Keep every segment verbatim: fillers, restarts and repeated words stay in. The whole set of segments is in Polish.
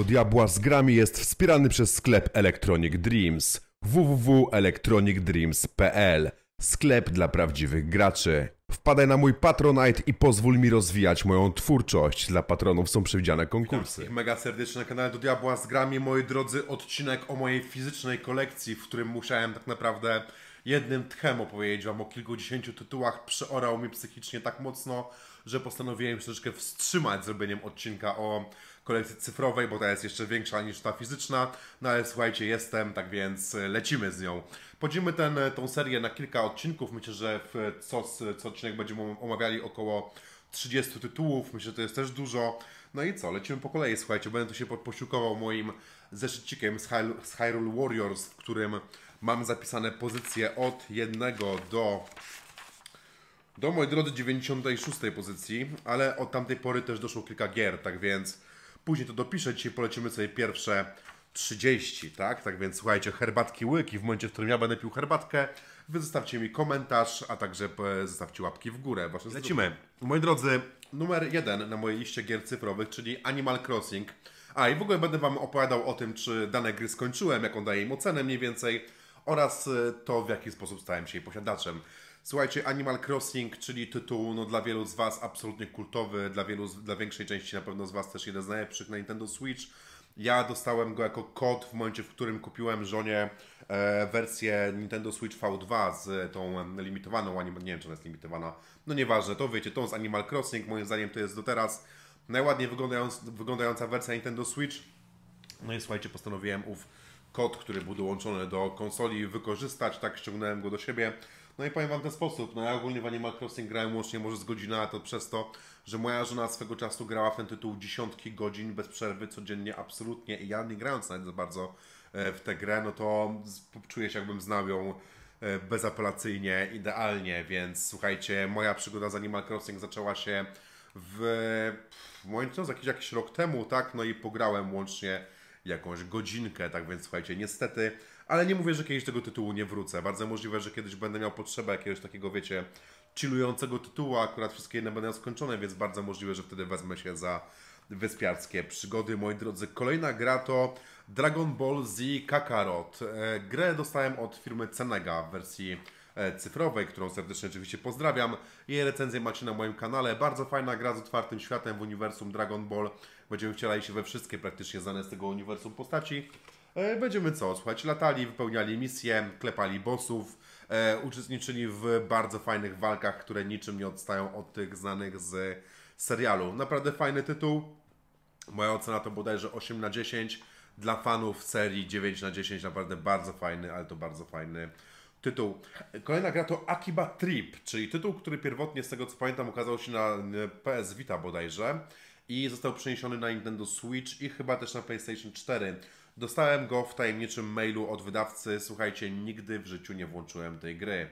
do diabła z grami jest wspierany przez sklep Electronic Dreams w w w kropka electronic dreams kropka p l. Sklep dla prawdziwych graczy. Wpadaj na mój Patronite i pozwól mi rozwijać moją twórczość. Dla patronów są przewidziane konkursy. Witam mega serdecznie na kanale do diabła z grami, moi drodzy. Odcinek o mojej fizycznej kolekcji, w którym musiałem tak naprawdę jednym tchem opowiedzieć wam o kilkudziesięciu tytułach. Przeorał mnie psychicznie tak mocno, że postanowiłem się troszeczkę wstrzymać zrobieniem odcinka o kolekcji cyfrowej, bo ta jest jeszcze większa niż ta fizyczna. No ale słuchajcie, jestem, tak więc lecimy z nią. Podzielimy ten, tą serię na kilka odcinków. Myślę, że w co, co odcinek będziemy omawiali około trzydziestu tytułów. Myślę, że to jest też dużo. No i co? Lecimy po kolei, słuchajcie. Będę tu się posiłkował moim zeszycikiem z, Hy z Hyrule Warriors, w którym mam zapisane pozycje od jednego do... do, moi drodzy, dziewięćdziesiątej szóstej pozycji, ale od tamtej pory też doszło kilka gier, tak więc później to dopiszę. Dzisiaj polecimy sobie pierwsze trzydzieści, tak? Tak więc słuchajcie, herbatki łyk i w momencie, w którym ja będę pił herbatkę, wy zostawcie mi komentarz, a także zostawcie łapki w górę. Wasze Lecimy. Moi drodzy, numer jeden na mojej liście gier cyfrowych, czyli Animal Crossing. A i w ogóle będę wam opowiadał o tym, czy dane gry skończyłem, jaką daję im ocenę mniej więcej oraz to, w jaki sposób stałem się jej posiadaczem. Słuchajcie, Animal Crossing, czyli tytuł no, dla wielu z was absolutnie kultowy, dla wielu, dla większej części na pewno z was też jeden z najlepszych na Nintendo Switch. Ja dostałem go jako kod w momencie, w którym kupiłem żonie e, wersję Nintendo Switch V dwa z tą limitowaną, nie wiem czy ona jest limitowana, no nieważne, to wiecie, tą z Animal Crossing, moim zdaniem to jest do teraz najładniej wyglądając, wyglądająca wersja Nintendo Switch. No i słuchajcie, postanowiłem ów kod, który był dołączony do konsoli, wykorzystać, tak ściągnąłem go do siebie. No i powiem wam w ten sposób, no ja ogólnie w Animal Crossing grałem łącznie może z godzina, a to przez to, że moja żona swego czasu grała w ten tytuł dziesiątki godzin bez przerwy, codziennie, absolutnie, i ja nie grając nawet za bardzo w tę grę, no to czuję się, jakbym znał ją bezapelacyjnie, idealnie, więc słuchajcie, moja przygoda z Animal Crossing zaczęła się w, w moim czasie jakiś, jakiś rok temu, tak, no i pograłem łącznie jakąś godzinkę, tak więc słuchajcie, niestety, ale nie mówię, że kiedyś tego tytułu nie wrócę. Bardzo możliwe, że kiedyś będę miał potrzebę jakiegoś takiego, wiecie, chillującego tytułu, akurat wszystkie inne będą skończone, więc bardzo możliwe, że wtedy wezmę się za wyspiarskie przygody. Moi drodzy, kolejna gra to Dragon Ball Z Kakarot. Grę dostałem od firmy Cenega w wersji cyfrowej, którą serdecznie oczywiście pozdrawiam. Jej recenzję macie na moim kanale. Bardzo fajna gra z otwartym światem w uniwersum Dragon Ball. Będziemy wcielali się we wszystkie praktycznie znane z tego uniwersum postaci. Będziemy co? Słuchajcie, latali, wypełniali misje, klepali bossów, e, uczestniczyli w bardzo fajnych walkach, które niczym nie odstają od tych znanych z serialu. Naprawdę fajny tytuł. Moja ocena to bodajże osiem na dziesięć. Dla fanów serii dziewięć na dziesięć. Naprawdę bardzo fajny, ale to bardzo fajny tytuł. Kolejna gra to Akiba Trip, czyli tytuł, który pierwotnie, z tego co pamiętam, ukazał się na P S Vita bodajże i został przeniesiony na Nintendo Switch i chyba też na PlayStation cztery. Dostałem go w tajemniczym mailu od wydawcy. Słuchajcie, nigdy w życiu nie włączyłem tej gry.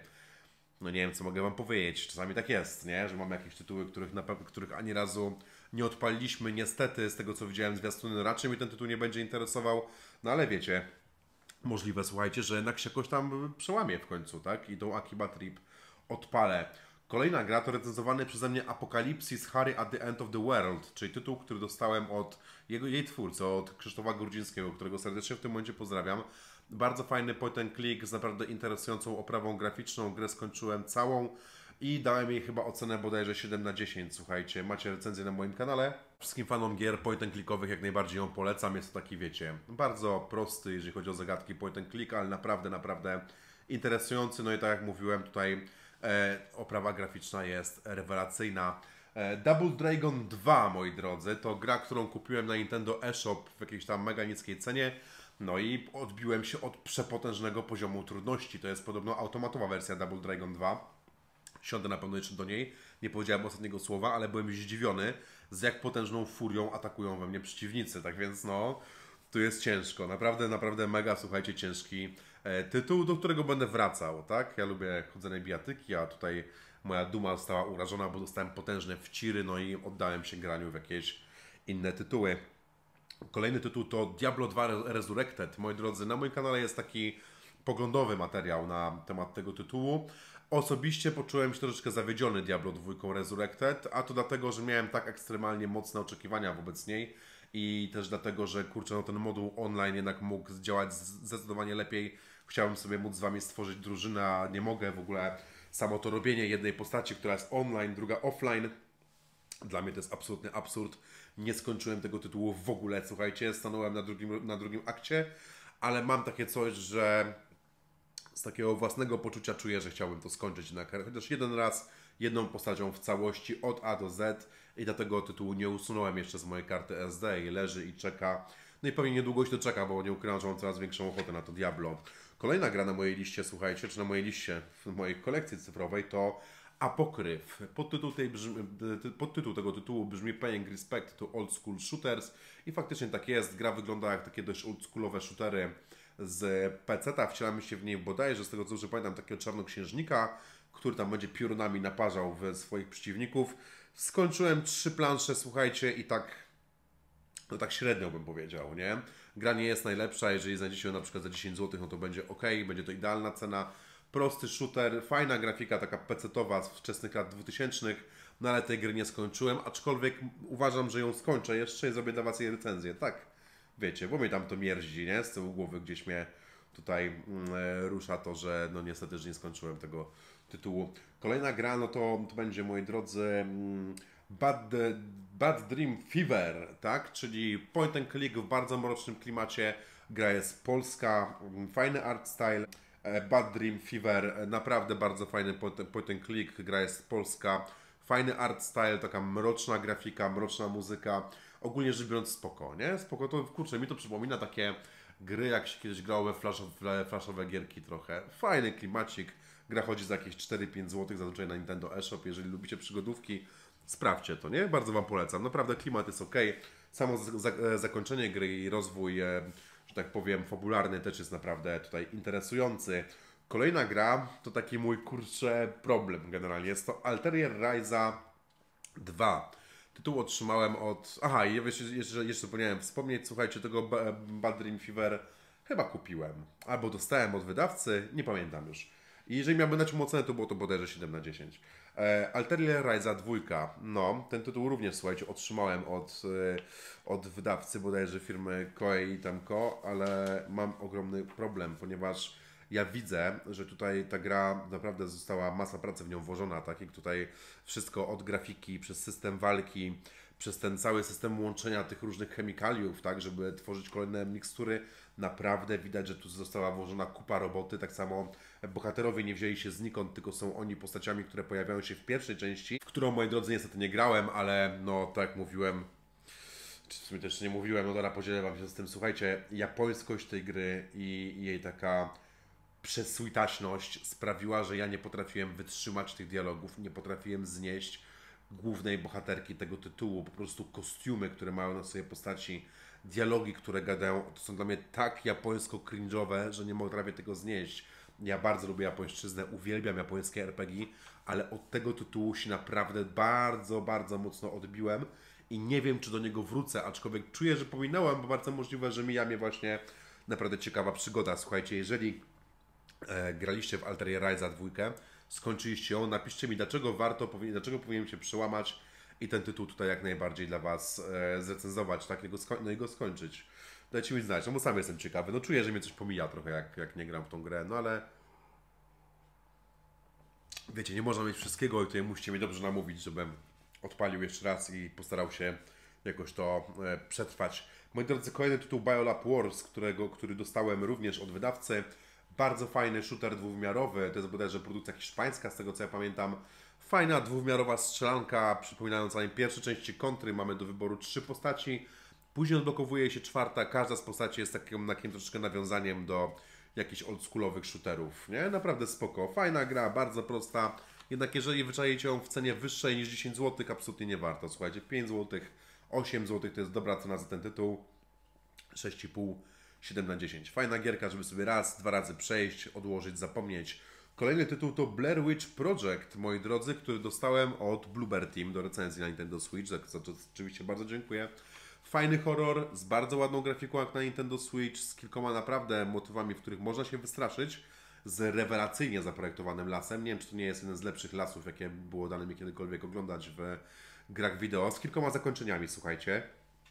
No nie wiem, co mogę wam powiedzieć. Czasami tak jest, nie? Że mamy jakieś tytuły, których, na, których ani razu nie odpaliliśmy. Niestety, z tego co widziałem zwiastuny, raczej mnie ten tytuł nie będzie interesował. No ale wiecie, możliwe, słuchajcie, że jednak się jakoś tam przełamie w końcu, tak? I tą Akiba Trip odpalę. Kolejna gra to recenzowany przeze mnie Apokalipsis Harry at the End of the World, czyli tytuł, który dostałem od jego, jej twórcy, od Krzysztofa Grudzińskiego, którego serdecznie w tym momencie pozdrawiam. Bardzo fajny point and click z naprawdę interesującą oprawą graficzną. Grę skończyłem całą i dałem jej chyba ocenę bodajże siedem na dziesięć. Słuchajcie, macie recenzję na moim kanale. Wszystkim fanom gier point and clickowych jak najbardziej ją polecam. Jest to taki, wiecie, bardzo prosty, jeżeli chodzi o zagadki point and click, ale naprawdę, naprawdę interesujący. No i tak jak mówiłem, tutaj E, oprawa graficzna jest rewelacyjna. E, Double Dragon dwa, moi drodzy, to gra, którą kupiłem na Nintendo eShop w jakiejś tam mega niskiej cenie. No i odbiłem się od przepotężnego poziomu trudności. To jest podobno automatowa wersja Double Dragon dwa. Siądę na pewno jeszcze do niej. Nie powiedziałem ostatniego słowa, ale byłem zdziwiony, z jak potężną furią atakują we mnie przeciwnicy. Tak więc no, tu jest ciężko. Naprawdę, naprawdę mega, słuchajcie, ciężki tytuł, do którego będę wracał, tak? Ja lubię chodzenie bijatyki, a tutaj moja duma została urażona, bo dostałem potężne wciry, no i oddałem się graniu w jakieś inne tytuły. Kolejny tytuł to Diablo dwa Resurrected. Moi drodzy, na moim kanale jest taki poglądowy materiał na temat tego tytułu. Osobiście poczułem się troszeczkę zawiedziony Diablo dwa Resurrected, a to dlatego, że miałem tak ekstremalnie mocne oczekiwania wobec niej i też dlatego, że kurczę, no ten moduł online jednak mógł działać zdecydowanie lepiej. Chciałem sobie móc z Wami stworzyć drużynę, a nie mogę w ogóle. Samo to robienie jednej postaci, która jest online, druga offline, dla mnie to jest absolutny absurd. Nie skończyłem tego tytułu w ogóle, słuchajcie, stanąłem na drugim, na drugim akcie, ale mam takie coś, że z takiego własnego poczucia czuję, że chciałbym to skończyć na chociaż jeden raz, jedną postacią w całości od A do Z i dlatego tytułu nie usunąłem jeszcze z mojej karty S D i leży i czeka. No i pewnie niedługo się to czeka, bo nie ukrywam, że mam coraz większą ochotę na to Diablo. Kolejna gra na mojej liście, słuchajcie, czy na mojej liście, w mojej kolekcji cyfrowej to Apokryf. Podtytuł, tej brzmi, podtytuł tego tytułu brzmi Paying Respect to Old School Shooters i faktycznie tak jest. Gra wygląda jak takie dość oldschoolowe shootery z peceta. Wcielamy się w niej bodajże, z tego co dobrze pamiętam, takiego czarnoksiężnika, który tam będzie piorunami naparzał w swoich przeciwników. Skończyłem trzy plansze, słuchajcie, i tak, no tak średnio bym powiedział, nie? Gra nie jest najlepsza, jeżeli znajdziecie ją na przykład za dziesięć złotych, no to będzie ok, będzie to idealna cena. Prosty shooter, fajna grafika, taka pecetowa z wczesnych lat dwutysięcznych, no ale tej gry nie skończyłem, aczkolwiek uważam, że ją skończę jeszcze i zrobię dla Was jej recenzję, tak? Wiecie, bo mnie tam to mierzi, nie? Z tyłu głowy gdzieś mnie tutaj mm, rusza to, że no niestety, że nie skończyłem tego tytułu. Kolejna gra, no to, to będzie, moi drodzy, mm, Bad, Bad Dream Fever, tak? Czyli point and click w bardzo mrocznym klimacie. Gra jest polska, fajny art style. Bad Dream Fever, naprawdę bardzo fajny point and click. Gra jest polska, fajny art style, taka mroczna grafika, mroczna muzyka. Ogólnie rzecz biorąc spoko, nie? Spoko, to kurczę, mi to przypomina takie gry, jak się kiedyś grało we flashowe, flashowe gierki trochę. Fajny klimacik. Gra chodzi za jakieś cztery pięć złotych, zazwyczaj na Nintendo eShop. Jeżeli lubicie przygodówki, sprawdźcie to, nie? Bardzo Wam polecam. Naprawdę klimat jest ok. Samo zakończenie gry i rozwój, że tak powiem, fabularny też jest naprawdę tutaj interesujący. Kolejna gra to taki mój, kurczę, problem generalnie. Jest to Altair Ryza dwa. Tytuł otrzymałem od... Aha, i jeszcze, jeszcze, jeszcze zapomniałem wspomnieć, słuchajcie, tego Bad Dream Fever chyba kupiłem. Albo dostałem od wydawcy, nie pamiętam już. I jeżeli miałbym dać mu ocenę, to było to bodajże siedem na dziesięć. E, Altair Ryza dwa. No, ten tytuł również, słuchajcie, otrzymałem od, e, od wydawcy, bodajże firmy Koei i Tamco, ale mam ogromny problem, ponieważ ja widzę, że tutaj ta gra naprawdę została, masa pracy w nią włożona, tak jak tutaj wszystko od grafiki, przez system walki, przez ten cały system łączenia tych różnych chemikaliów, tak, żeby tworzyć kolejne mikstury. Naprawdę widać, że tu została włożona kupa roboty. Tak samo bohaterowie nie wzięli się znikąd, tylko są oni postaciami, które pojawiają się w pierwszej części, w którą, moi drodzy, niestety nie grałem, ale no, tak jak mówiłem, czy w sumie też nie mówiłem, no dobra, podzielę Wam się z tym. Słuchajcie, japońskość tej gry i jej taka przesweetaśność sprawiła, że ja nie potrafiłem wytrzymać tych dialogów, nie potrafiłem znieść głównej bohaterki tego tytułu, po prostu kostiumy, które mają na sobie postaci, dialogi, które gadają, to są dla mnie tak japońsko-cringe'owe, że nie potrafię tego znieść. Ja bardzo lubię japońszczyznę, uwielbiam japońskie er pe gie, ale od tego tytułu się naprawdę bardzo, bardzo mocno odbiłem i nie wiem, czy do niego wrócę, aczkolwiek czuję, że pominąłem, bo bardzo możliwe, że mija mnie właśnie naprawdę ciekawa przygoda. Słuchajcie, jeżeli e, graliście w Altair Ryza dwa, skończyliście ją, napiszcie mi, dlaczego warto, dlaczego powinienem się przełamać i ten tytuł tutaj jak najbardziej dla Was e, zrecenzować, tak, i go, no i go skończyć. Dajcie mi znać, no bo sam jestem ciekawy, no czuję, że mnie coś pomija trochę, jak, jak nie gram w tą grę, no ale wiecie, nie można mieć wszystkiego i tutaj musicie mnie dobrze namówić, żebym odpalił jeszcze raz i postarał się jakoś to e, przetrwać. Moi drodzy, kolejny tytuł Biolab Wars, którego, który dostałem również od wydawcy. Bardzo fajny shooter dwuwymiarowy, to jest bodajże produkcja hiszpańska, z tego co ja pamiętam. Fajna dwuwymiarowa strzelanka, przypominająca mi pierwsze części Kontry. Mamy do wyboru trzy postaci. Później odblokowuje się czwarta. Każda z postaci jest takim, takim troszeczkę nawiązaniem do jakichś oldschoolowych shooterów. Nie? Naprawdę spoko. Fajna gra, bardzo prosta. Jednak jeżeli wyczaicie ją w cenie wyższej niż dziesięć złotych, absolutnie nie warto. Słuchajcie, pięć złotych, osiem złotych to jest dobra cena za ten tytuł. sześć i pół, siedem na dziesięć. Fajna gierka, żeby sobie raz, dwa razy przejść, odłożyć, zapomnieć. Kolejny tytuł to Blair Witch Project, moi drodzy, który dostałem od Bloober Team do recenzji na Nintendo Switch, za co oczywiście bardzo dziękuję. Fajny horror z bardzo ładną grafiką jak na Nintendo Switch, z kilkoma naprawdę motywami, w których można się wystraszyć, z rewelacyjnie zaprojektowanym lasem. Nie wiem, czy to nie jest jeden z lepszych lasów, jakie było dane mi kiedykolwiek oglądać w grach wideo, z kilkoma zakończeniami, słuchajcie.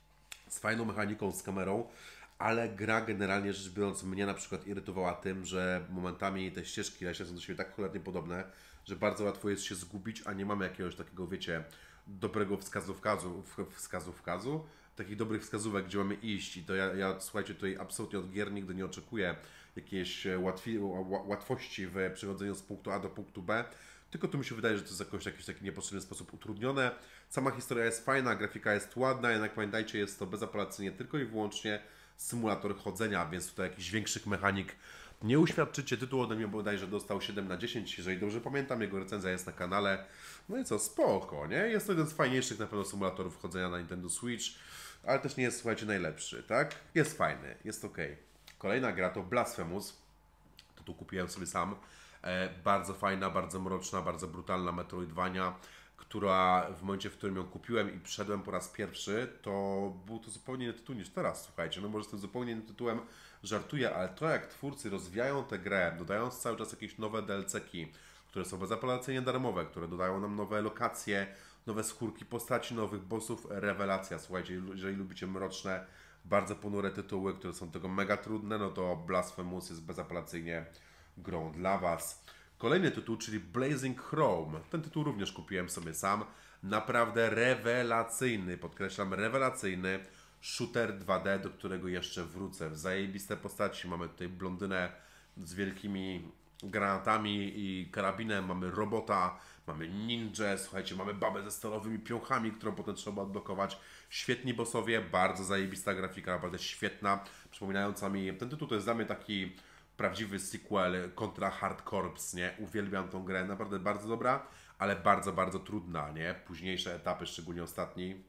z fajną mechaniką, z kamerą, ale gra generalnie rzecz biorąc mnie na przykład irytowała tym, że momentami te ścieżki leśne są do siebie tak cholernie podobne, że bardzo łatwo jest się zgubić, a nie mamy jakiegoś takiego, wiecie, dobrego wskazówkazu, wskazówkazu, takich dobrych wskazówek, gdzie mamy iść. I to ja, ja słuchajcie, tutaj absolutnie od gier nigdy nie oczekuję jakiejś łatwi, łatwości w przechodzeniu z punktu A do punktu B, tylko tu mi się wydaje, że to jest jakoś, jakiś taki niepotrzebny sposób utrudnione. Sama historia jest fajna, grafika jest ładna, jednak pamiętajcie, jest to bezapelacyjnie tylko i wyłącznie symulator chodzenia, więc tutaj jakichś większych mechanik nie uświadczycie. Tytuł ode mnie bodajże dostał siedem na dziesięć, jeżeli dobrze pamiętam, jego recenzja jest na kanale. No i co, spoko, nie? Jest to jeden z fajniejszych na pewno symulatorów chodzenia na Nintendo Switch, ale też nie jest, słuchajcie, najlepszy, tak? Jest fajny, jest ok. Kolejna gra to Blasphemous. Tytuł kupiłem sobie sam. E, bardzo fajna, bardzo mroczna, bardzo brutalna Metroidvania, która w momencie, w którym ją kupiłem i przeszedłem po raz pierwszy, to był to zupełnie inny tytuł niż teraz, słuchajcie. No może z tym zupełnie innym tytułem żartuję, ale to jak twórcy rozwijają tę grę, dodając cały czas jakieś nowe D L C-ki, które są bezapelacyjnie darmowe, które dodają nam nowe lokacje, nowe skórki postaci, nowych bossów, rewelacja. Słuchajcie, jeżeli lubicie mroczne, bardzo ponure tytuły, które są tego mega trudne, no to Blasphemous jest bezapelacyjnie grą dla Was. Kolejny tytuł, czyli Blazing Chrome. Ten tytuł również kupiłem sobie sam. Naprawdę rewelacyjny, podkreślam, rewelacyjny shooter dwa D, do którego jeszcze wrócę. W zajebiste postaci. Mamy tutaj blondynę z wielkimi granatami i karabinem, mamy robota, mamy ninja, słuchajcie, mamy babę ze stalowymi piąchami, którą potem trzeba odblokować. Świetni bossowie, bardzo zajebista grafika, naprawdę świetna, przypominająca mi, ten tytuł to jest dla mnie taki prawdziwy sequel kontra Hard Corps, nie? Uwielbiam tą grę, naprawdę bardzo dobra, ale bardzo, bardzo trudna, nie? Późniejsze etapy, szczególnie ostatni.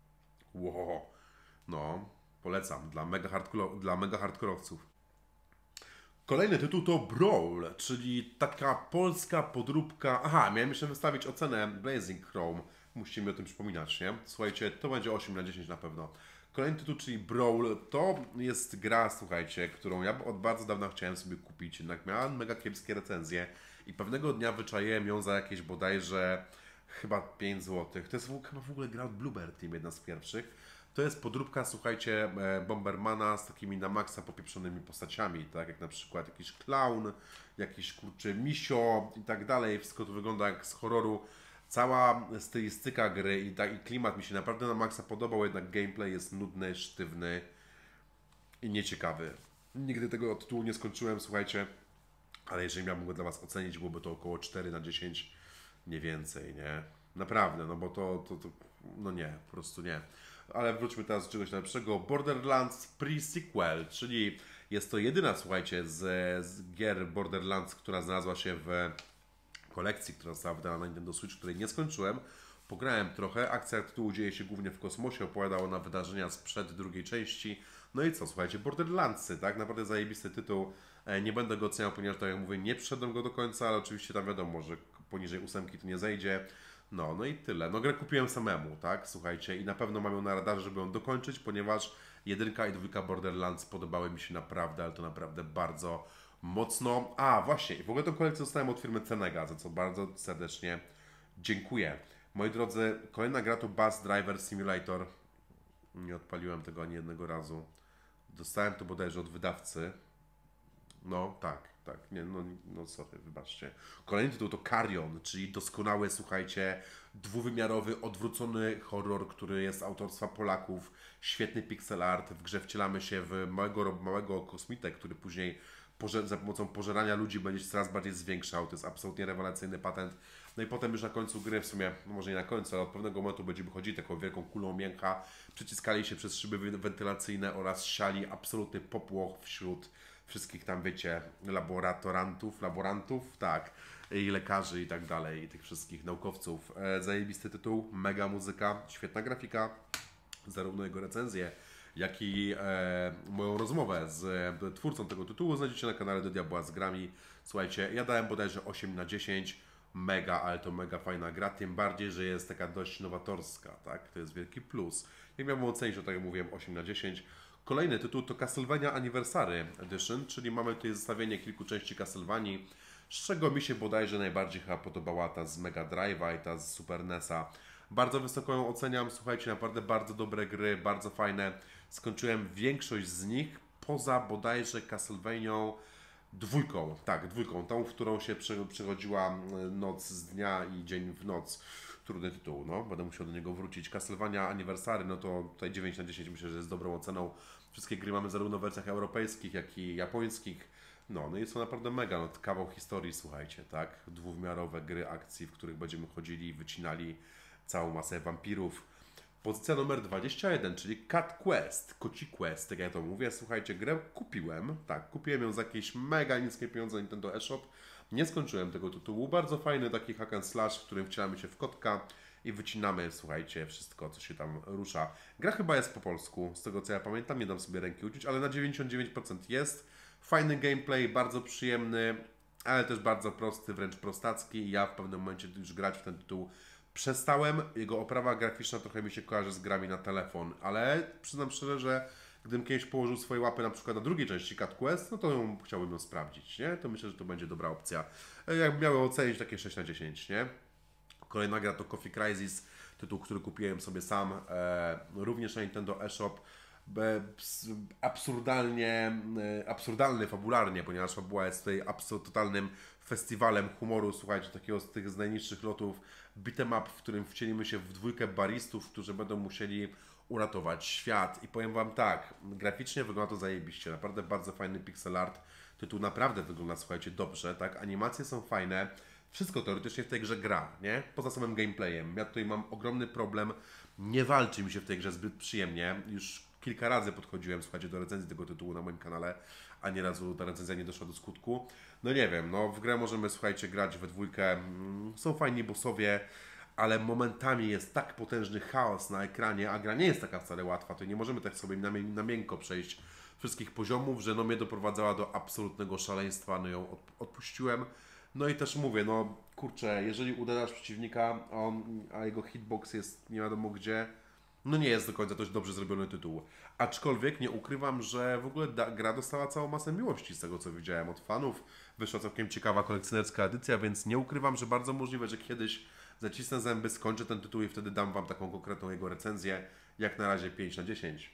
Wow. No, polecam, dla mega, hardcore, dla mega hardkorowców. Kolejny tytuł to Brawl, czyli taka polska podróbka. Aha, miałem jeszcze wystawić ocenę Blazing Chrome. Musicie mi o tym przypominać, nie? Słuchajcie, to będzie osiem na dziesięć na pewno. Kolejny tytuł, czyli Brawl, to jest gra, słuchajcie, którą ja od bardzo dawna chciałem sobie kupić, jednak miała mega kiepskie recenzje i pewnego dnia wyczaiłem ją za jakieś bodajże chyba pięć złotych. To jest chyba w ogóle gra od Bluebird Team, jedna z pierwszych. To jest podróbka, słuchajcie, Bombermana z takimi na maksa popieprzonymi postaciami, tak jak na przykład jakiś clown, jakiś kurczy misio i tak dalej. Wszystko to wygląda jak z horroru. Cała stylistyka gry i, ta, i klimat mi się naprawdę na maksa podobał, jednak gameplay jest nudny, sztywny i nieciekawy. Nigdy tego tytułu nie skończyłem, słuchajcie, ale jeżeli miałbym go dla Was ocenić, byłoby to około cztery na dziesięć, nie więcej, nie? Naprawdę, no bo to, to, to no nie, po prostu nie. Ale wróćmy teraz do czegoś lepszego. Borderlands Pre-Sequel, czyli jest to jedyna, słuchajcie, z, z gier Borderlands, która znalazła się w kolekcji, która została wydana na Nintendo Switch, której nie skończyłem. Pograłem trochę. Akcja tytułu dzieje się głównie w kosmosie, opowiadało na wydarzenia sprzed drugiej części. No i co, słuchajcie, Borderlandsy, tak? Naprawdę zajebisty tytuł. Nie będę go oceniał, ponieważ, tak jak mówię, nie przeszedłem go do końca, ale oczywiście tam wiadomo, że poniżej ósemki to nie zejdzie. No, no i tyle. No grę kupiłem samemu, tak? Słuchajcie, i na pewno mam ją na radarze, żeby ją dokończyć, ponieważ jedynka i dwójka Borderlands podobały mi się naprawdę, ale to naprawdę bardzo mocno. A, właśnie, i w ogóle tą kolekcję dostałem od firmy Cenega, za co bardzo serdecznie dziękuję. Moi drodzy, kolejna gra to Bus Driver Simulator. Nie odpaliłem tego ani jednego razu. Dostałem to bodajże od wydawcy. No, tak, tak. Nie, no, no sorry, wybaczcie. Kolejny tytuł to Carrion, czyli doskonały, słuchajcie, dwuwymiarowy, odwrócony horror, który jest autorstwa Polaków. Świetny pixel art. W grze wcielamy się w małego, małego kosmitę, który później za pomocą pożerania ludzi będzie się coraz bardziej zwiększał. To jest absolutnie rewelacyjny patent. No i potem już na końcu gry, w sumie, no może nie na końcu, ale od pewnego momentu będziemy chodzili taką wielką kulą mięcha, przyciskali się przez szyby wentylacyjne oraz siali absolutny popłoch wśród wszystkich tam, wiecie, laboratorantów, laborantów, tak, i lekarzy i tak dalej, i tych wszystkich naukowców. E, zajebisty tytuł, mega muzyka, świetna grafika, zarówno jego recenzję, jak i e, moją rozmowę z e, twórcą tego tytułu znajdziecie na kanale Do Diabła z Grami. Słuchajcie, ja dałem bodajże osiem na dziesięć, mega, ale to mega fajna gra, tym bardziej, że jest taka dość nowatorska, tak, to jest wielki plus. Jak miałbym ocenić, to tak jak mówiłem, osiem na dziesięć. Kolejny tytuł to Castlevania Anniversary Edition, czyli mamy tutaj zestawienie kilku części Castlevanii, z czego mi się bodajże najbardziej chyba podobała ta z Mega Drive'a i ta z Super N E S a. Bardzo wysoko ją oceniam, słuchajcie, naprawdę bardzo dobre gry, bardzo fajne. Skończyłem większość z nich, poza bodajże Castlevanią dwójką, tak, dwójką, tą, w którą się przechodziła noc z dnia i dzień w noc. Trudny tytuł, no, będę musiał do niego wrócić. Castlevania Anniversary, no to tutaj dziewięć na dziesięć myślę, że jest dobrą oceną. Wszystkie gry mamy zarówno w wersjach europejskich, jak i japońskich. No, no i są naprawdę mega, no, kawał historii, słuchajcie, tak? Dwuwymiarowe gry akcji, w których będziemy chodzili i wycinali całą masę wampirów. Pozycja numer dwadzieścia jeden, czyli Cat Quest, Koci Quest, tak jak ja to mówię. Słuchajcie, grę kupiłem, tak, kupiłem ją za jakieś mega niskie pieniądze Nintendo eShop. Nie skończyłem tego tytułu. Bardzo fajny taki hack and slash, w którym wcielamy się w kotka i wycinamy, słuchajcie, wszystko, co się tam rusza. Gra chyba jest po polsku, z tego co ja pamiętam, nie dam sobie ręki uciąć, ale na dziewięćdziesiąt dziewięć procent jest. Fajny gameplay, bardzo przyjemny, ale też bardzo prosty, wręcz prostacki. I ja w pewnym momencie już grać w ten tytuł przestałem. Jego oprawa graficzna trochę mi się kojarzy z grami na telefon, ale przyznam szczerze, że gdybym kiedyś położył swoje łapy na przykład na drugiej części Cat Quest, no to ją, chciałbym ją sprawdzić, nie? To myślę, że to będzie dobra opcja. Jakbym miał ocenić takie sześć na dziesięć, nie? Kolejna gra to Coffee Crisis, tytuł, który kupiłem sobie sam, e, również na Nintendo eShop. Absurdalnie, absurdalny fabularnie, ponieważ fabuła jest tutaj totalnym festiwalem humoru, słuchajcie, takiego z tych z najniższych lotów beat'em up, w którym wcielimy się w dwójkę baristów, którzy będą musieli uratować świat. I powiem Wam tak, graficznie wygląda to zajebiście, naprawdę bardzo fajny pixel art, tytuł naprawdę wygląda, słuchajcie, dobrze, tak, animacje są fajne, wszystko teoretycznie w tej grze gra, nie? Poza samym gameplayem. Ja tutaj mam ogromny problem, nie walczy mi się w tej grze zbyt przyjemnie, już kilka razy podchodziłem, słuchajcie, do recenzji tego tytułu na moim kanale, a nie razu ta recenzja nie doszła do skutku. No nie wiem, no w grę możemy, słuchajcie, grać we dwójkę, są fajni bossowie, ale momentami jest tak potężny chaos na ekranie, a gra nie jest taka wcale łatwa, to nie możemy tak sobie na, na miękko przejść wszystkich poziomów, że no mnie doprowadzała do absolutnego szaleństwa, no ją odpuściłem. No i też mówię, no kurczę, jeżeli uderzasz przeciwnika, a, on, a jego hitbox jest nie wiadomo gdzie, no nie jest do końca dość dobrze zrobiony tytuł. Aczkolwiek nie ukrywam, że w ogóle da, gra dostała całą masę miłości z tego, co widziałem od fanów. Wyszła całkiem ciekawa kolekcjonerska edycja, więc nie ukrywam, że bardzo możliwe, że kiedyś zacisnę zęby, skończę ten tytuł i wtedy dam Wam taką konkretną jego recenzję. Jak na razie pięć na dziesięć.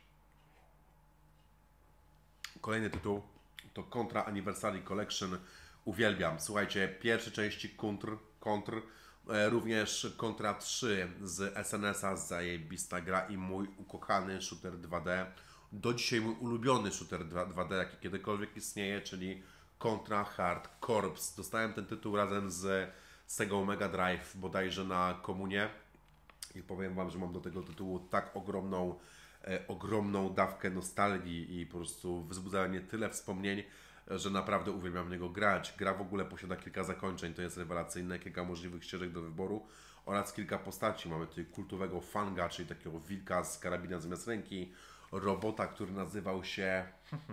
Kolejny tytuł to Contra Anniversary Collection. Uwielbiam. Słuchajcie, pierwsze części Kontr, Kontr również Contra trzy z S N S a, zajebista gra i mój ukochany shooter dwa D. Do dzisiaj mój ulubiony shooter dwa D, jaki kiedykolwiek istnieje, czyli Contra Hard Corps. Dostałem ten tytuł razem z Sega Mega Drive bodajże na komunie i powiem Wam, że mam do tego tytułu tak ogromną, e, ogromną dawkę nostalgii i po prostu wzbudza mnie tyle wspomnień, że naprawdę uwielbiam w niego grać. Gra w ogóle posiada kilka zakończeń, to jest rewelacyjne, kilka możliwych ścieżek do wyboru oraz kilka postaci. Mamy tutaj kultowego Fanga, czyli takiego wilka z karabinem zamiast ręki, robota, który nazywał się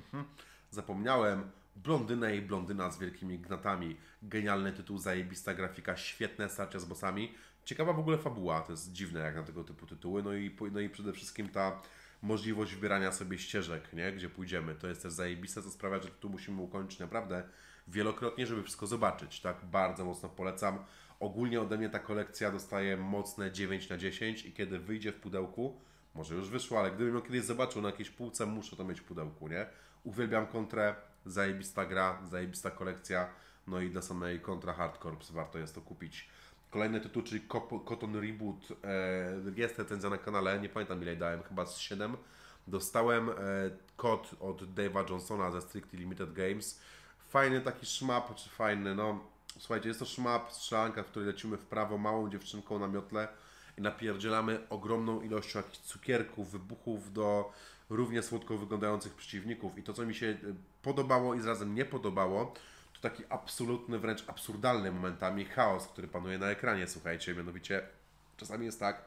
zapomniałem, Blondyna i blondyna z wielkimi gnatami. Genialny tytuł, zajebista grafika, świetne starcia z bossami. Ciekawa w ogóle fabuła, to jest dziwne jak na tego typu tytuły. No i, no i przede wszystkim ta możliwość wybierania sobie ścieżek, nie? Gdzie pójdziemy. To jest też zajebiste, co sprawia, że tu musimy ukończyć naprawdę wielokrotnie, żeby wszystko zobaczyć. Tak, bardzo mocno polecam. Ogólnie ode mnie ta kolekcja dostaje mocne dziewięć na dziesięć i kiedy wyjdzie w pudełku, może już wyszło, ale gdybym ją kiedyś zobaczył na jakiejś półce, muszę to mieć w pudełku, nie? Uwielbiam Kontrę, zajebista gra, zajebista kolekcja, no i dla samej Contra Hard Corps warto jest to kupić. Kolejny tytuł, czyli Cotton Reboot, jest recenzja na kanale, nie pamiętam ile dałem, chyba z siedem. Dostałem kod od Dave'a Johnsona ze Strictly Limited Games. Fajny taki szmap, czy fajny, no słuchajcie, jest to szmap, strzelanka, w której lecimy w prawo małą dziewczynką na miotle i napierdzielamy ogromną ilością jakichś cukierków, wybuchów do równie słodko wyglądających przeciwników. I to, co mi się podobało i zarazem nie podobało, to taki absolutny, wręcz absurdalny momentami chaos, który panuje na ekranie, słuchajcie. Mianowicie czasami jest tak,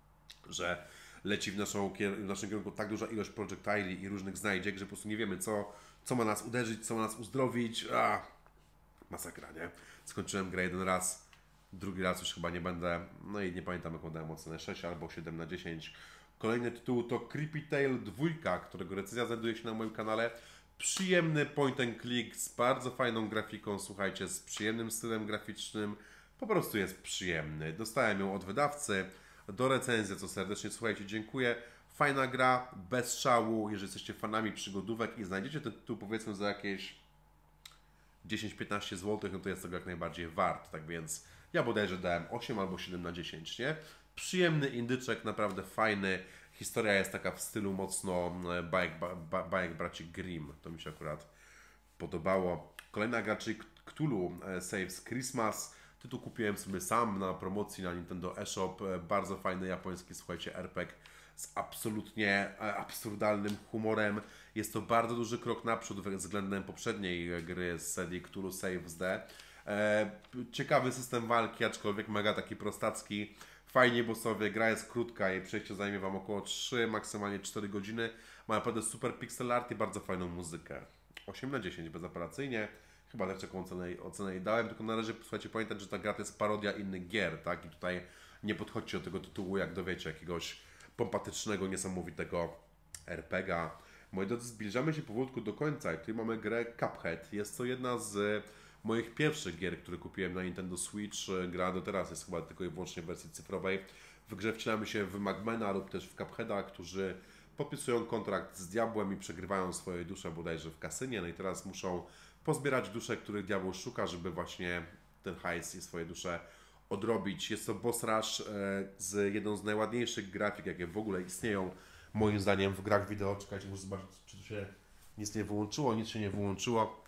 że leci w, naszą, w naszym kierunku tak duża ilość projektili i różnych znajdziek, że po prostu nie wiemy, co, co ma nas uderzyć, co ma nas uzdrowić. A, masakra, nie? Skończyłem grę jeden raz, drugi raz już chyba nie będę. No i nie pamiętam, jaką dałem ocenę, sześć albo siedem na dziesięć. Kolejny tytuł to Creepy Tale dwa, którego recenzja znajduje się na moim kanale. Przyjemny point and click z bardzo fajną grafiką, słuchajcie, z przyjemnym stylem graficznym. Po prostu jest przyjemny. Dostałem ją od wydawcy, do recenzji, co serdecznie, słuchajcie, dziękuję. Fajna gra, bez szału, jeżeli jesteście fanami przygodówek i znajdziecie ten tytuł powiedzmy za jakieś dziesięć piętnaście zł, no to jest tego jak najbardziej wart, tak więc ja bodajże dałem osiem albo siedem na dziesięć, nie? Przyjemny indyczek, naprawdę fajny, historia jest taka w stylu mocno bajek, ba, bajek braci Grimm, to mi się akurat podobało. Kolejna gra, czyli Cthulhu Saves Christmas, tytuł kupiłem sobie sam na promocji na Nintendo eShop, bardzo fajny japoński, słuchajcie, er pe gie z absolutnie absurdalnym humorem. Jest to bardzo duży krok naprzód względem poprzedniej gry z serii Cthulhu Saves the. Ciekawy system walki, aczkolwiek mega taki prostacki. Fajnie bossowie, gra jest krótka, jej przejście zajmie Wam około trzy, maksymalnie cztery godziny. Ma naprawdę super pixel art i bardzo fajną muzykę. osiem na dziesięć bezapelacyjnie. Chyba też taką ocenę, ocenę jej dałem, tylko należy, słuchajcie, pamiętać, że ta gra to jest parodia innych gier, tak? I tutaj nie podchodźcie do tego tytułu jak do, wiecie, jakiegoś pompatycznego, niesamowitego er pe gie a. Moi drodzy, zbliżamy się powolutku do końca i tutaj mamy grę Cuphead. Jest to jedna z moich pierwszych gier, które kupiłem na Nintendo Switch. Gra do teraz jest chyba tylko i wyłącznie w wersji cyfrowej. W grze wcielamy się w Magmana lub też w Cupheada, którzy podpisują kontrakt z diabłem i przegrywają swoje dusze bodajże w kasynie. No i teraz muszą pozbierać dusze, których diabeł szuka, żeby właśnie ten hajs i swoje dusze odrobić. Jest to boss rush z jedną z najładniejszych grafik, jakie w ogóle istnieją, moim zdaniem, w grach wideo. Czekajcie, muszę zobaczyć, czy tu się nic nie wyłączyło, nic się nie wyłączyło.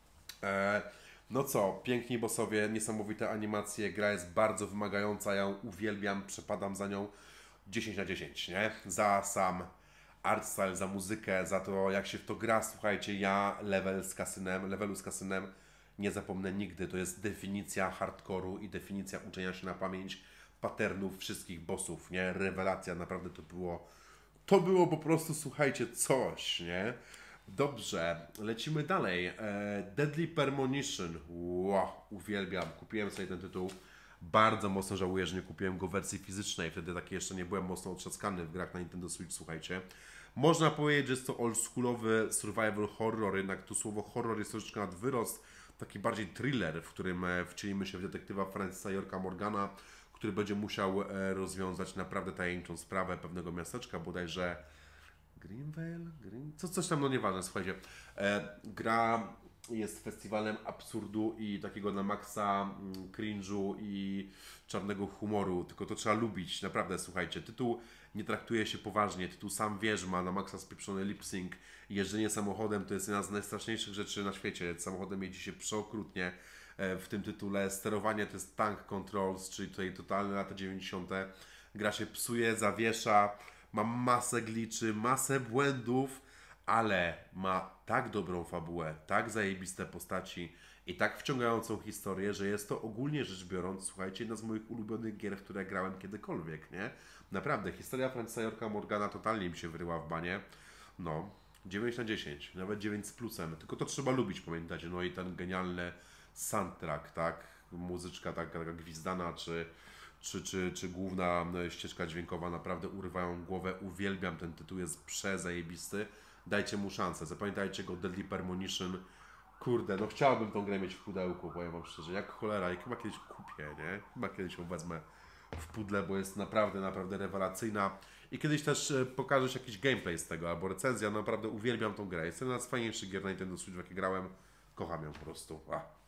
No co, piękni bossowie, niesamowite animacje, gra jest bardzo wymagająca, ja ją uwielbiam, przepadam za nią dziesięć na dziesięć, nie? Za sam art style, za muzykę, za to jak się w to gra, słuchajcie, ja level z kasynem, levelu z kasynem nie zapomnę nigdy, to jest definicja hardkoru i definicja uczenia się na pamięć patternów wszystkich bossów, nie? Rewelacja, naprawdę to było, to było po prostu, słuchajcie, coś, nie? Dobrze, lecimy dalej. Deadly Premonition, wow, uwielbiam, kupiłem sobie ten tytuł, bardzo mocno żałuję, że nie kupiłem go w wersji fizycznej, wtedy taki jeszcze nie byłem mocno otrzaskany w grach na Nintendo Switch, słuchajcie. Można powiedzieć, że jest to oldschoolowy survival horror, jednak to słowo horror jest troszeczkę nad wyrost, taki bardziej thriller, w którym wcielimy się w detektywa Francisa Yorka Morgana, który będzie musiał rozwiązać naprawdę tajemniczą sprawę pewnego miasteczka, bodajże Greenvale? Green... Co, coś tam, no nieważne, słuchajcie. E, gra jest festiwalem absurdu i takiego na maksa mm, cringe'u i czarnego humoru, tylko to trzeba lubić, naprawdę, słuchajcie. Tytuł nie traktuje się poważnie, tytuł sam wiesz, ma na maksa spieprzony lip-sync. Jeżdżenie samochodem to jest jedna z najstraszniejszych rzeczy na świecie. Samochodem jeździ się przeokrutnie e, w tym tytule. Sterowanie to jest tank controls, czyli tutaj totalne lata dziewięćdziesiąte. Gra się psuje, zawiesza. Ma masę gliczy, masę błędów, ale ma tak dobrą fabułę, tak zajebiste postaci i tak wciągającą historię, że jest to ogólnie rzecz biorąc, słuchajcie, jedna z moich ulubionych gier, w które grałem kiedykolwiek, nie? Naprawdę, historia Francisa Yorka Morgana totalnie mi się wyryła w banie. No, dziewięć na dziesięć, nawet dziewięć z plusem, tylko to trzeba lubić, pamiętacie, no i ten genialny soundtrack, tak? Muzyczka taka, taka gwizdana, czy... Czy, czy, czy główna ścieżka dźwiękowa naprawdę urywają głowę. Uwielbiam ten tytuł, jest przezajebisty. Dajcie mu szansę. Zapamiętajcie go, Deadly Premonition. Kurde, no chciałbym tą grę mieć w pudełku, powiem wam szczerze. Jak cholera i chyba kiedyś kupię, nie? Chyba kiedyś ją wezmę w pudle, bo jest naprawdę, naprawdę rewelacyjna. I kiedyś też pokażesz jakiś gameplay z tego, albo recenzja. Naprawdę uwielbiam tą grę. Jest jedna z fajniejszych gier na Nintendo Switch, w jakie grałem. Kocham ją po prostu. A.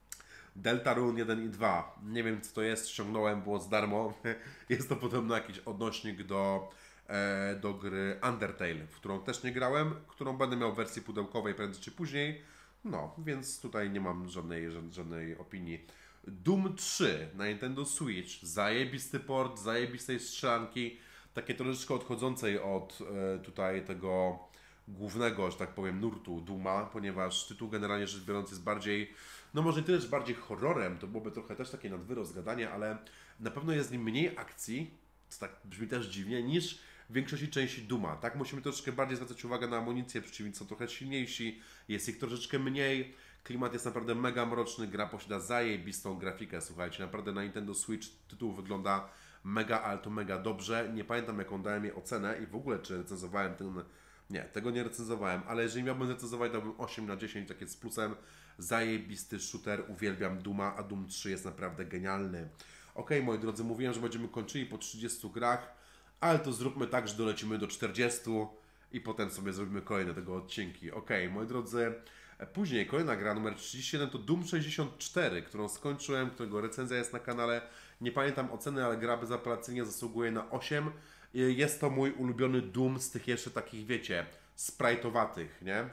Deltarune jeden i dwa. Nie wiem co to jest, ściągnąłem, było z darmo. Jest to podobno jakiś odnośnik do, e, do gry Undertale, w którą też nie grałem, którą będę miał w wersji pudełkowej prędzej czy później. No, więc tutaj nie mam żadnej, żadnej opinii. Doom trzy na Nintendo Switch. Zajebisty port, zajebistej strzelanki. Takie troszeczkę odchodzącej od e, tutaj tego głównego, że tak powiem, nurtu Dooma, ponieważ tytuł generalnie rzecz biorąc jest bardziej, no może tyle, że bardziej horrorem, to byłoby trochę też takie nadwyrost gadania, ale na pewno jest w nim mniej akcji, co tak brzmi też dziwnie, niż w większości części Dooma, tak? Musimy troszeczkę bardziej zwracać uwagę na amunicję, przeciwnicy są trochę silniejsi, jest ich troszeczkę mniej, klimat jest naprawdę mega mroczny, gra posiada zajebistą grafikę, słuchajcie, naprawdę na Nintendo Switch tytuł wygląda mega, ale to mega dobrze, nie pamiętam jaką dałem jej ocenę i w ogóle czy recenzowałem ten. Nie, tego nie recenzowałem, ale jeżeli miałbym recenzować, dałbym osiem na dziesięć, takie z plusem. Zajebisty shooter, uwielbiam Dooma, a Doom trzy jest naprawdę genialny. Ok, moi drodzy, mówiłem, że będziemy kończyli po trzydziestu grach, ale to zróbmy tak, że dolecimy do czterdziestu i potem sobie zrobimy kolejne tego odcinki. Ok, moi drodzy, później kolejna gra numer trzydzieści jeden to Doom sześćdziesiąt cztery, którą skończyłem, którego recenzja jest na kanale. Nie pamiętam oceny, ale gra bezapelacyjnie zasługuje na osiem. Jest to mój ulubiony Doom z tych jeszcze takich, wiecie, sprite'owatych, nie?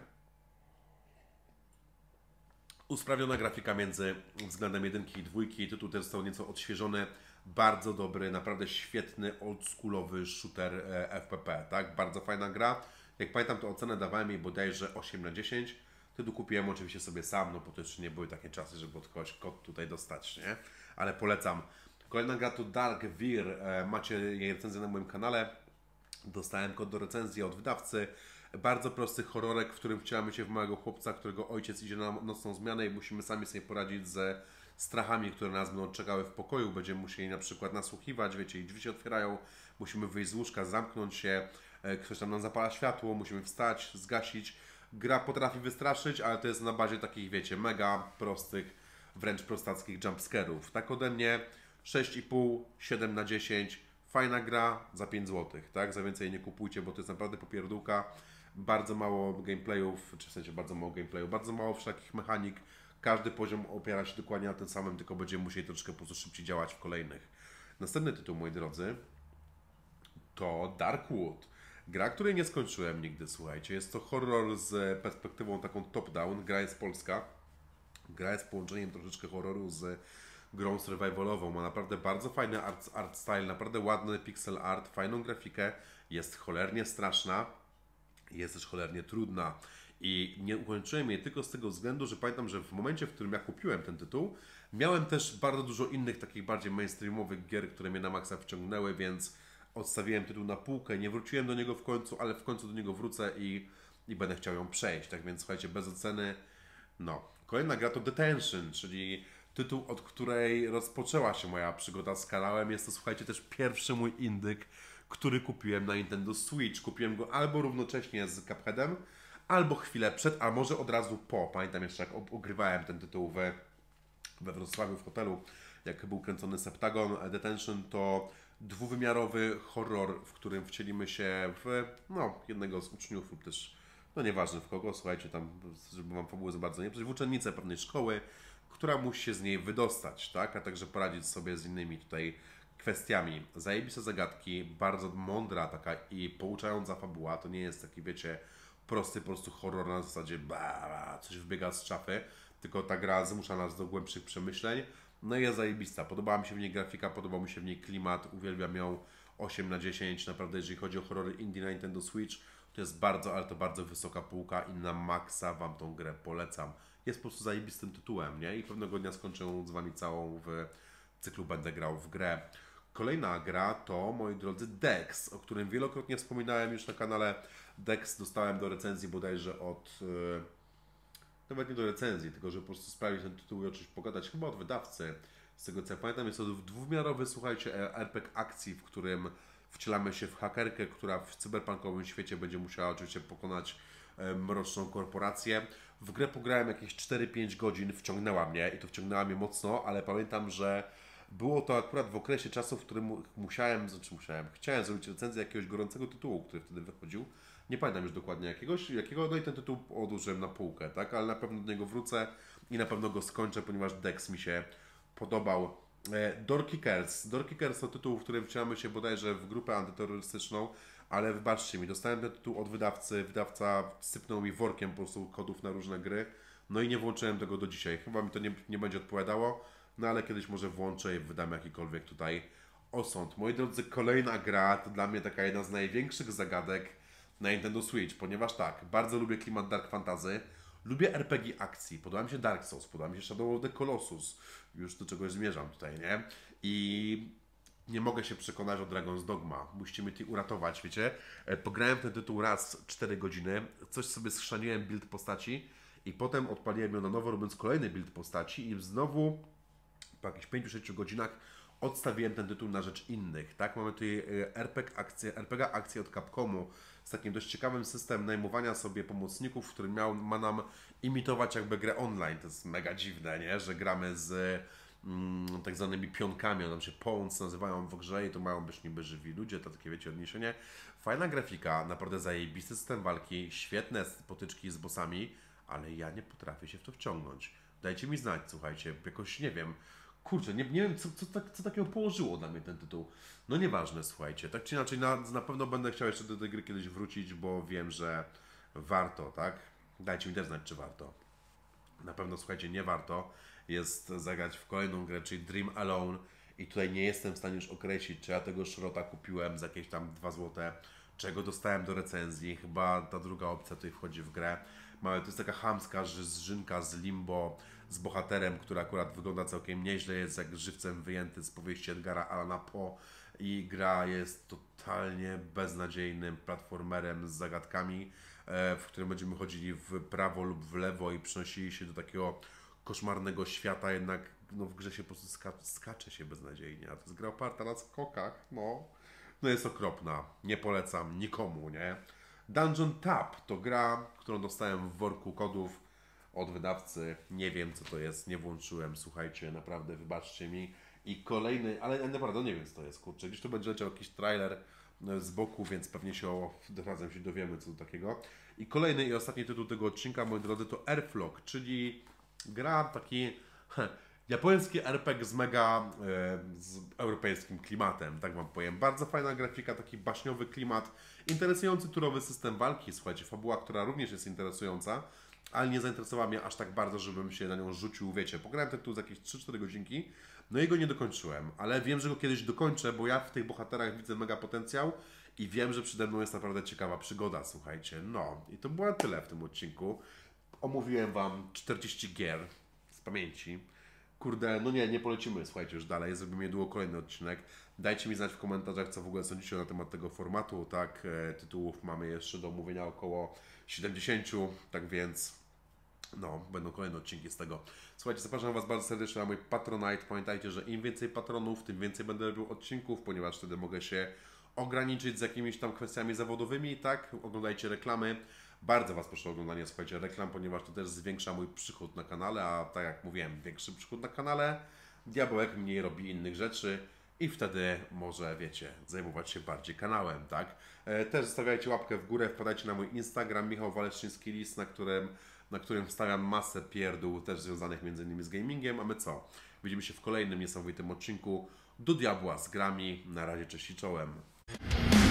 Usprawniona grafika między względem jedynki i dwójki. Tytuł też został nieco odświeżony. Bardzo dobry, naprawdę świetny, oldschoolowy shooter F P P, tak? Bardzo fajna gra. Jak pamiętam, to ocenę dawałem jej bodajże osiem na dziesięć. Tytuł kupiłem oczywiście sobie sam, no bo to jeszcze nie były takie czasy, żeby od kogoś kod tutaj dostać, nie? Ale polecam. Kolejna gra to Dark Vir. Macie jej recenzję na moim kanale. Dostałem kod do recenzji od wydawcy. Bardzo prosty horrorek, w którym wcielamy się w małego chłopca, którego ojciec idzie na nocną zmianę i musimy sami sobie poradzić ze strachami, które nas będą czekały w pokoju. Będziemy musieli na przykład nasłuchiwać, wiecie, i drzwi się otwierają, musimy wyjść z łóżka, zamknąć się, ktoś tam nam zapala światło, musimy wstać, zgasić. Gra potrafi wystraszyć, ale to jest na bazie takich, wiecie, mega prostych, wręcz prostackich jumpscarów. Tak ode mnie sześć i pół, siedem na dziesięć. Fajna gra za pięć złotych, tak? Za więcej nie kupujcie, bo to jest naprawdę popierdółka. Bardzo mało gameplayów, czy w sensie bardzo mało gameplayu, bardzo mało wszelkich mechanik. Każdy poziom opiera się dokładnie na tym samym, tylko będziemy musieli troszkę po prostu szybciej działać w kolejnych. Następny tytuł, moi drodzy, to Darkwood. Gra, której nie skończyłem nigdy, słuchajcie. Jest to horror z perspektywą taką top-down. Gra jest polska. Gra jest połączeniem troszeczkę horroru z grą survivalową. Ma naprawdę bardzo fajny art, art style, naprawdę ładny pixel art, fajną grafikę. Jest cholernie straszna. Jest też cholernie trudna. I nie ukończyłem jej tylko z tego względu, że pamiętam, że w momencie, w którym ja kupiłem ten tytuł, miałem też bardzo dużo innych takich bardziej mainstreamowych gier, które mnie na maksa wciągnęły, więc odstawiłem tytuł na półkę, nie wróciłem do niego w końcu, ale w końcu do niego wrócę i, i będę chciał ją przejść. Tak więc słuchajcie, bez oceny. No. Kolejna gra to Detention, czyli tytuł, od której rozpoczęła się moja przygoda z kanałem. Jest to, słuchajcie, też pierwszy mój indyk, który kupiłem na Nintendo Switch. Kupiłem go albo równocześnie z Cupheadem, albo chwilę przed, a może od razu po. Pamiętam jeszcze, jak ogrywałem ten tytuł we, we Wrocławiu w hotelu, jak był kręcony Septagon. Detention to dwuwymiarowy horror, w którym wcielimy się w no, jednego z uczniów lub też, no nieważne w kogo, słuchajcie, tam, żeby wam fabuły za bardzo nie przejść, w uczennicę pewnej szkoły, która musi się z niej wydostać, tak, a także poradzić sobie z innymi tutaj kwestiami. Zajebiste zagadki, bardzo mądra taka i pouczająca fabuła, to nie jest taki, wiecie, prosty po prostu horror na zasadzie ba, coś wbiega z szafy, tylko ta gra zmusza nas do głębszych przemyśleń. No i jest zajebista. Podobała mi się w niej grafika, podobał mi się w niej klimat, uwielbiam ją osiem na dziesięć. Naprawdę, jeżeli chodzi o horrory indie na Nintendo Switch, to jest bardzo, ale to bardzo wysoka półka i na maksa wam tą grę polecam. Jest po prostu zajebistym tytułem, nie? I pewnego dnia skończę z wami całą w cyklu Będę grał w grę. Kolejna gra to, moi drodzy, Dex, o którym wielokrotnie wspominałem już na kanale. Dex dostałem do recenzji bodajże od... Yy, nawet nie do recenzji, tylko że po prostu sprawić ten tytuł i oczywiście pogadać chyba od wydawcy. Z tego co ja pamiętam, jest to dwuwymiarowy, słuchajcie, er pe gie akcji, w którym wcielamy się w hakerkę, która w cyberpunkowym świecie będzie musiała oczywiście pokonać e, mroczną korporację. W grę pograłem jakieś cztery pięć godzin, wciągnęła mnie i to wciągnęła mnie mocno, ale pamiętam, że było to akurat w okresie czasu, w którym musiałem, znaczy musiałem, chciałem zrobić recenzję jakiegoś gorącego tytułu, który wtedy wychodził. Nie pamiętam już dokładnie jakiegoś, jakiego, no i ten tytuł odłożyłem na półkę, tak? Ale na pewno do niego wrócę i na pewno go skończę, ponieważ Dex mi się podobał. E, Doorkickers. Doorkickers to tytuł, w którym wcielamy się bodajże w grupę antyterrorystyczną, ale wybaczcie mi, dostałem ten tytuł od wydawcy, wydawca sypnął mi workiem po prostu kodów na różne gry, no i nie włączyłem tego do dzisiaj. Chyba mi to nie, nie będzie odpowiadało, no ale kiedyś może włączę i wydam jakikolwiek tutaj osąd. Moi drodzy, kolejna gra to dla mnie taka jedna z największych zagadek na Nintendo Switch, ponieważ tak, bardzo lubię klimat Dark Fantasy, lubię er pe gie akcji, podoba mi się Dark Souls, podoba mi się Shadow of the Colossus, już do czegoś zmierzam tutaj, nie? I nie mogę się przekonać o Dragon's Dogma, musicie mnie tu uratować, wiecie? Pograłem ten tytuł raz cztery godziny, coś sobie schrzaniłem build postaci i potem odpaliłem ją na nowo, robiąc kolejny build postaci i znowu po jakichś pięciu sześciu godzinach odstawiłem ten tytuł na rzecz innych, tak? Mamy tutaj er pe gie akcję, er pe gie akcję od Capcomu z takim dość ciekawym systemem najmowania sobie pomocników, który miał, ma nam imitować jakby grę online. To jest mega dziwne, nie? Że gramy z mm, tak zwanymi pionkami, one się pawns nazywają w grze i to mają być niby żywi ludzie, to takie wiecie odniesienie. Fajna grafika, naprawdę zajebisty system walki, świetne potyczki z bossami, ale ja nie potrafię się w to wciągnąć. Dajcie mi znać, słuchajcie, jakoś nie wiem, kurczę, nie, nie wiem co, co, co, co takiego położyło dla mnie ten tytuł. No nieważne, słuchajcie, tak czy inaczej na, na pewno będę chciał jeszcze do tej gry kiedyś wrócić, bo wiem, że warto, tak? Dajcie mi też znać, czy warto. Na pewno, słuchajcie, nie warto jest zagrać w kolejną grę, czyli Dream Alone i tutaj nie jestem w stanie już określić, czy ja tego szrota kupiłem za jakieś tam dwa złote, czego dostałem do recenzji, chyba ta druga opcja tutaj wchodzi w grę. To jest taka chamska zżynka z Limbo, z bohaterem, który akurat wygląda całkiem nieźle, jest jak żywcem wyjęty z powieści Edgara Allana Poe i gra jest totalnie beznadziejnym platformerem z zagadkami, w którym będziemy chodzili w prawo lub w lewo i przenosili się do takiego koszmarnego świata, jednak no, w grze się po prostu ska skacze się beznadziejnie, a to jest gra oparta na skokach, no, no jest okropna, nie polecam nikomu, nie? Dungeon Tap to gra, którą dostałem w worku kodów od wydawcy, nie wiem co to jest, nie włączyłem, słuchajcie, naprawdę wybaczcie mi. I kolejny, ale naprawdę nie wiem co to jest, kurczę, gdzieś tu będzie leciał jakiś trailer z boku, więc pewnie się o, razem się dowiemy co to takiego. I kolejny i ostatni tytuł tego odcinka, moi drodzy, to Airflock, czyli gra taki heh, japoński er pe gie z mega e, z europejskim klimatem, tak wam powiem. Bardzo fajna grafika, taki baśniowy klimat, interesujący turowy system walki, słuchajcie, fabuła, która również jest interesująca, ale nie zainteresowała mnie aż tak bardzo, żebym się na nią rzucił, wiecie. Pograłem ten tytuł za jakieś trzy cztery godzinki, no i go nie dokończyłem, ale wiem, że go kiedyś dokończę, bo ja w tych bohaterach widzę mega potencjał i wiem, że przede mną jest naprawdę ciekawa przygoda, słuchajcie. No i to było tyle w tym odcinku. Omówiłem wam czterdzieści gier z pamięci. Kurde, no nie, nie polecimy, słuchajcie, już dalej, zrobimy niedługo kolejny odcinek. Dajcie mi znać w komentarzach, co w ogóle sądzicie na temat tego formatu, tak? E, tytułów mamy jeszcze do omówienia około siedemdziesiąt, tak więc no, będą kolejne odcinki z tego. Słuchajcie, zapraszam Was bardzo serdecznie na mój Patronite. Pamiętajcie, że im więcej patronów, tym więcej będę robił odcinków, ponieważ wtedy mogę się ograniczyć z jakimiś tam kwestiami zawodowymi, tak? Oglądajcie reklamy. Bardzo Was proszę o oglądanie, słuchajcie, reklam, ponieważ to też zwiększa mój przychód na kanale, a tak jak mówiłem, większy przychód na kanale, diabełek mniej robi innych rzeczy i wtedy może, wiecie, zajmować się bardziej kanałem, tak? E, też zostawiajcie łapkę w górę, wpadajcie na mój Instagram, Michał Waleszczyński-List, na którym, na którym wstawiam masę pierdół, też związanych między innymi z gamingiem, a my co? Widzimy się w kolejnym niesamowitym odcinku. Do diabła z grami, na razie, cześć i czołem.